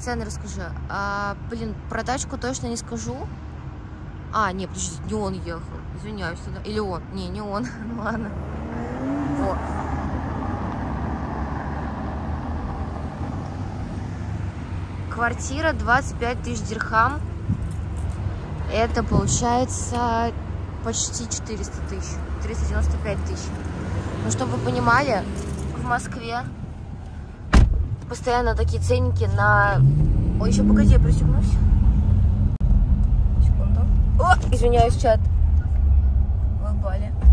цены расскажи. Блин, про тачку точно не скажу. Не, подожди, не он ехал. Извиняюсь тогда. Или он? Не он. Ну ладно. Вот. Квартира 25 тысяч дирхам. Это получается почти 400 тысяч. 395 тысяч. Ну, чтобы вы понимали, в Москве постоянно такие ценники на... Ой, еще погоди, я пристегнусь. Секунду. О, извиняюсь, чат. Вы упали.